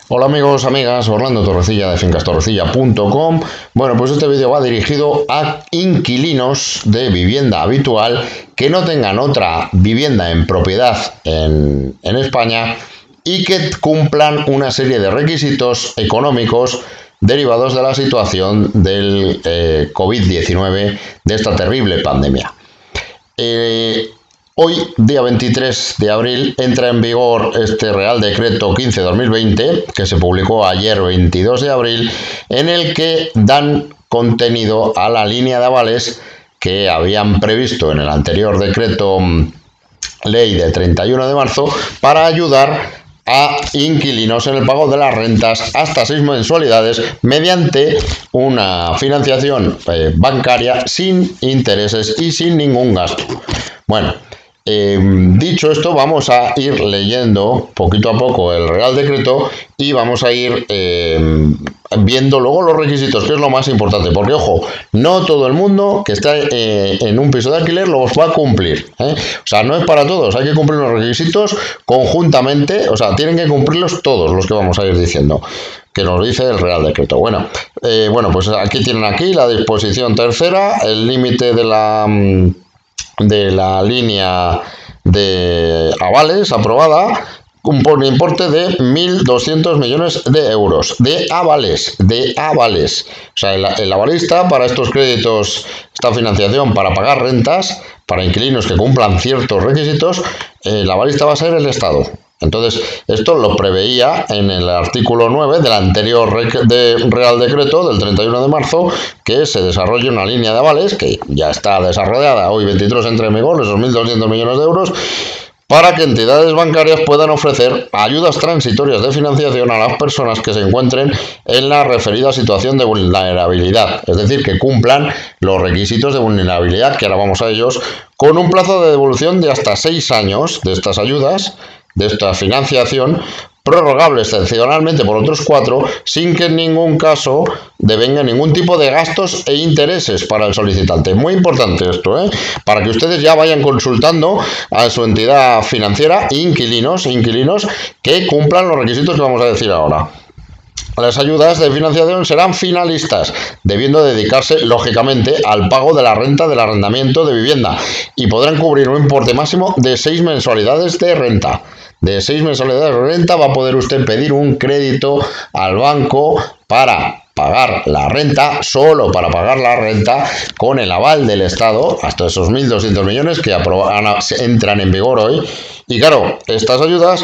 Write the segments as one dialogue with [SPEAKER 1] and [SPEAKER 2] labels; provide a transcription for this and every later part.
[SPEAKER 1] Hola amigos, amigas, Orlando Torrecilla de fincastorrecilla.com. Bueno, pues este vídeo va dirigido a inquilinos de vivienda habitual que no tengan otra vivienda en propiedad en España y que cumplan una serie de requisitos económicos derivados de la situación del COVID-19, de esta terrible pandemia. Hoy, día 23 de abril, entra en vigor este Real Decreto 15/2020, que se publicó ayer 22 de abril, en el que dan contenido a la línea de avales que habían previsto en el anterior decreto ley de 31 de marzo para ayudar a inquilinos en el pago de las rentas hasta 6 mensualidades mediante una financiación bancaria sin intereses y sin ningún gasto. Bueno, dicho esto, vamos a ir leyendo poquito a poco el Real Decreto y vamos a ir viendo luego los requisitos, que es lo más importante, porque ojo, no todo el mundo que está en un piso de alquiler los va a cumplir, O sea, no es para todos, hay que cumplir los requisitos conjuntamente, o sea, tienen que cumplirlos todos los que vamos a ir diciendo, que nos dice el Real Decreto. Bueno, pues aquí tienen la disposición tercera, el límite de la línea de avales aprobada por un importe de 1.200 millones de euros de avales. O sea, el avalista para estos créditos, esta financiación para pagar rentas para inquilinos que cumplan ciertos requisitos, el avalista va a ser el Estado. Entonces, esto lo preveía en el artículo 9 del anterior Real Decreto del 31 de marzo, que se desarrolle una línea de avales, que ya está desarrollada, hoy 23 entra en vigor, esos 1.200 millones de euros, para que entidades bancarias puedan ofrecer ayudas transitorias de financiación a las personas que se encuentren en la referida situación de vulnerabilidad, es decir, que cumplan los requisitos de vulnerabilidad, que ahora vamos a ellos, con un plazo de devolución de hasta 6 años de estas ayudas, de esta financiación, prorrogable excepcionalmente por otros 4, sin que en ningún caso devenga ningún tipo de gastos e intereses para el solicitante. Muy importante esto, para que ustedes ya vayan consultando a su entidad financiera, inquilinos que cumplan los requisitos que vamos a decir ahora. Las ayudas de financiación serán finalistas, debiendo dedicarse, lógicamente, al pago de la renta del arrendamiento de vivienda y podrán cubrir un importe máximo de 6 mensualidades de renta. De 6 mensualidades de renta va a poder usted pedir un crédito al banco para pagar la renta, solo para pagar la renta, con el aval del Estado, hasta esos 1.200 millones que entran en vigor hoy. Y claro, estas ayudas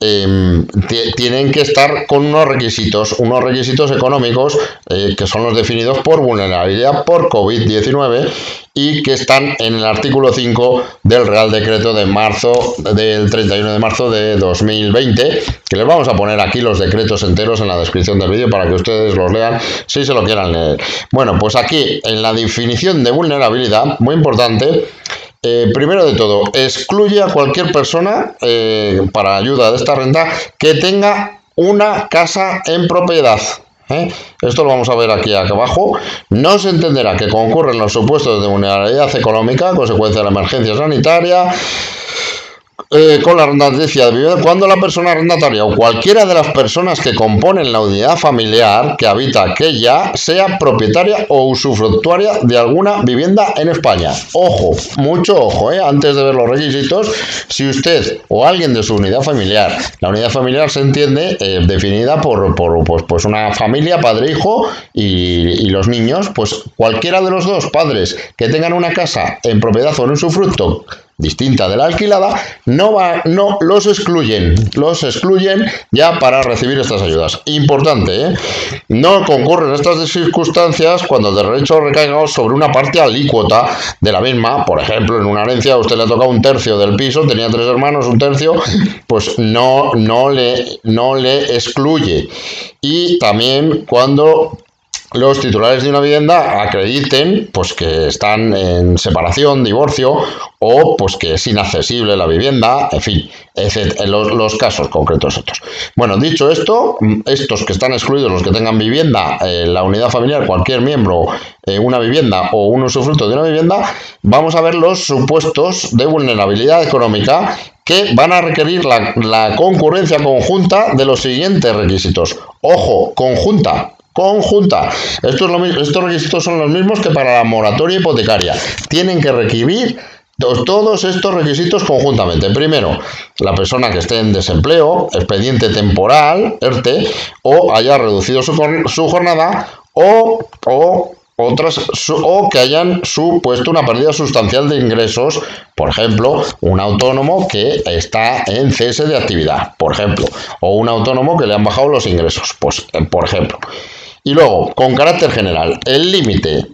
[SPEAKER 1] tienen que estar con unos requisitos económicos que son los definidos por vulnerabilidad por COVID-19 y que están en el artículo 5 del Real Decreto de marzo, del 31 de marzo de 2020, que les vamos a poner aquí los decretos enteros en la descripción del vídeo para que ustedes los lean si se lo quieran leer. Bueno, pues aquí en la definición de vulnerabilidad, muy importante, primero de todo, excluye a cualquier persona para ayuda de esta renta que tenga una casa en propiedad. Esto lo vamos a ver aquí abajo. No se entenderá que concurren los supuestos de vulnerabilidad económica a consecuencia de la emergencia sanitaria con la arrendataria de vivienda cuando la persona arrendataria o cualquiera de las personas que componen la unidad familiar que habita aquella sea propietaria o usufructuaria de alguna vivienda en España. Ojo, mucho ojo, antes de ver los requisitos, si usted o alguien de su unidad familiar, la unidad familiar se entiende definida por una familia, padre, hijo y los niños, pues cualquiera de los dos padres que tengan una casa en propiedad o en usufructo distinta de la alquilada, no los excluyen ya para recibir estas ayudas. Importante, no concurren estas circunstancias cuando el derecho recaiga sobre una parte alícuota de la misma. Por ejemplo, en una herencia a usted le toca 1/3 del piso, tenía 3 hermanos, 1/3, pues no le excluye. Y también cuando los titulares de una vivienda acrediten pues que están en separación, divorcio o pues que es inaccesible la vivienda, en fin, los casos concretos estos. Bueno, dicho esto, estos que están excluidos, los que tengan vivienda, la unidad familiar, cualquier miembro, una vivienda o un usufructo de una vivienda, vamos a ver los supuestos de vulnerabilidad económica que van a requerir la concurrencia conjunta de los siguientes requisitos. Ojo, conjunta. Estos requisitos son los mismos que para la moratoria hipotecaria. Tienen que requerir todos estos requisitos conjuntamente. Primero, la persona que esté en desempleo, expediente temporal, ERTE, o haya reducido su jornada, o que hayan supuesto una pérdida sustancial de ingresos, por ejemplo, un autónomo que está en cese de actividad, por ejemplo, o un autónomo que le han bajado los ingresos, pues, por ejemplo. Y luego, con carácter general, el límite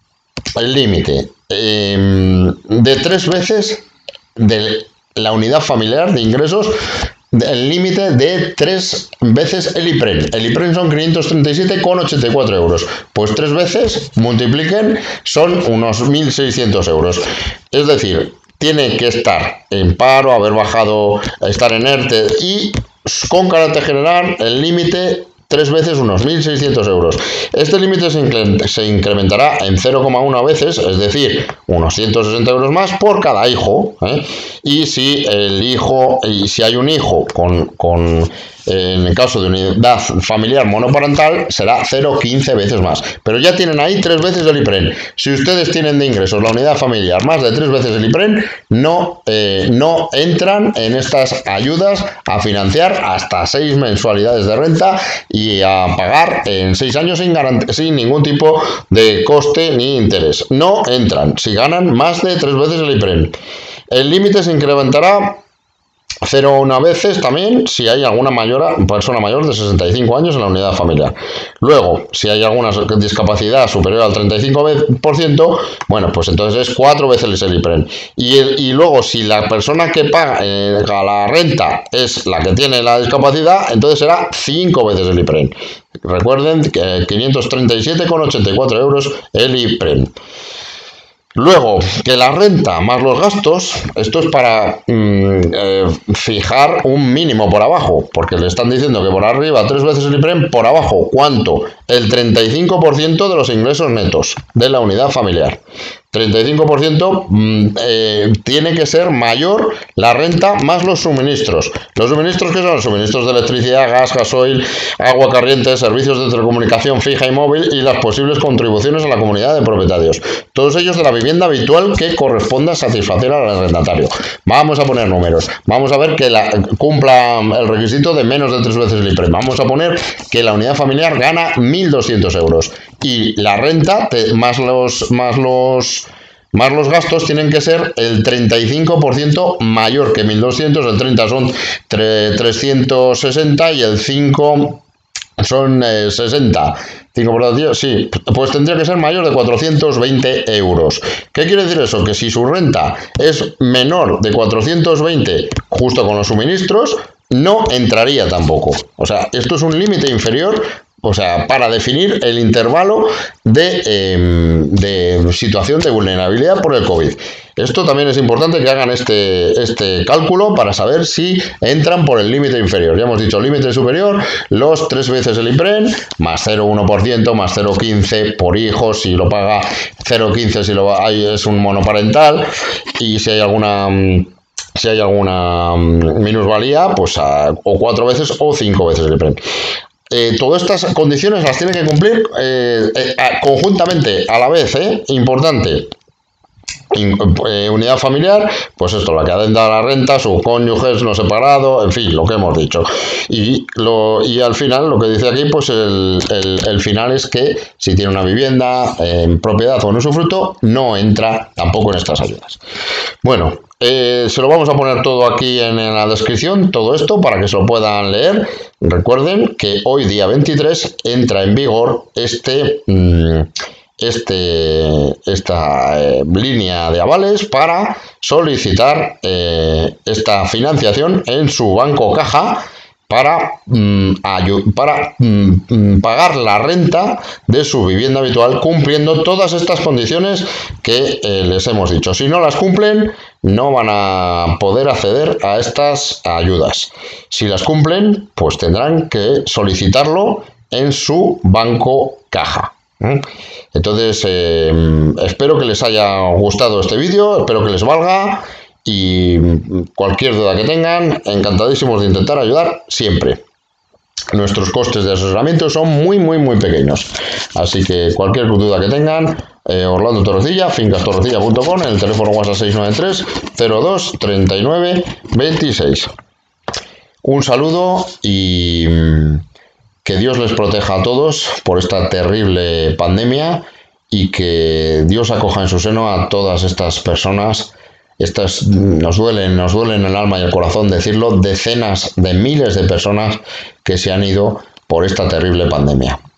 [SPEAKER 1] de 3 veces de la unidad familiar de ingresos, el límite de 3 veces el IPREN. El IPREN son 537,84 euros. Pues 3 veces, multipliquen, son unos 1.600 euros. Es decir, tiene que estar en paro, haber bajado, estar en ERTE y con carácter general el límite 3 veces unos 1.600 euros. Este límite se incrementará en 0,1 veces, es decir, unos 160 euros más por cada hijo. Y si hay un hijo en el caso de unidad familiar monoparental, será 0,15 veces más. Pero ya tienen ahí 3 veces el IPREN. Si ustedes tienen de ingresos la unidad familiar más de 3 veces el IPREN, no entran en estas ayudas a financiar hasta 6 mensualidades de renta y a pagar en 6 años sin ningún tipo de coste ni interés. No entran si ganan más de 3 veces el IPREN. El límite se incrementará 0,1 veces también si hay alguna persona mayor de 65 años en la unidad familiar. Luego, si hay alguna discapacidad superior al 35%, bueno, pues entonces es 4 veces el IPREN. Y luego, si la persona que paga la renta es la que tiene la discapacidad, entonces será 5 veces el IPREN. Recuerden que 537,84 euros el IPREN. Luego, que la renta más los gastos, esto es para fijar un mínimo por abajo, porque le están diciendo que por arriba 3 veces el IPREN, por abajo, ¿cuánto? El 35% de los ingresos netos de la unidad familiar. 35% tiene que ser mayor la renta más los suministros. ¿Los suministros qué son? Suministros de electricidad, gas, gasoil, agua corriente, servicios de telecomunicación fija y móvil y las posibles contribuciones a la comunidad de propietarios. Todos ellos de la vivienda habitual que corresponda satisfacer al arrendatario. Vamos a poner números. Vamos a ver que cumpla el requisito de menos de 3 veces el IPREN. Vamos a poner que la unidad familiar gana 1.200 euros y la renta más los gastos tienen que ser el 35% mayor que 1.200, el 30 son 360 y el 5 son 60. 5 por 10, sí, pues tendría que ser mayor de 420 euros. ¿Qué quiere decir eso? Que si su renta es menor de 420 justo con los suministros, no entraría tampoco. O sea, esto es un límite inferior. O sea, para definir el intervalo de situación de vulnerabilidad por el COVID. Esto también es importante que hagan este cálculo para saber si entran por el límite inferior. Ya hemos dicho, límite superior, los 3 veces el IPREN, más 0,1%, más 0,15 por hijo, si lo paga 0,15 si es un monoparental, y si hay alguna minusvalía, pues o 4 veces o 5 veces el IPREN. Todas estas condiciones las tiene que cumplir conjuntamente, a la vez, importante. Unidad familiar, pues esto, la que adenda a la renta, sus cónyuges no separado, en fin, lo que hemos dicho. Y al final, lo que dice aquí, pues el final es que si tiene una vivienda en propiedad o en usufructo, no entra tampoco en estas ayudas. Bueno, se lo vamos a poner todo aquí en la descripción, todo esto, para que se lo puedan leer. Recuerden que hoy, día 23, entra en vigor esta línea de avales para solicitar esta financiación en su banco caja para pagar la renta de su vivienda habitual, cumpliendo todas estas condiciones que les hemos dicho. Si no las cumplen, no van a poder acceder a estas ayudas. Si las cumplen, pues tendrán que solicitarlo en su banco caja. Entonces, espero que les haya gustado este vídeo, espero que les valga y cualquier duda que tengan, encantadísimos de intentar ayudar siempre. Nuestros costes de asesoramiento son muy pequeños, así que cualquier duda que tengan, Orlando Torrecilla, fincastorrecilla.com, en el teléfono WhatsApp 693 02 39 26. Un saludo y que Dios les proteja a todos por esta terrible pandemia y que Dios acoja en su seno a todas estas personas. Nos duelen el alma y el corazón decirlo, decenas de miles de personas que se han ido por esta terrible pandemia.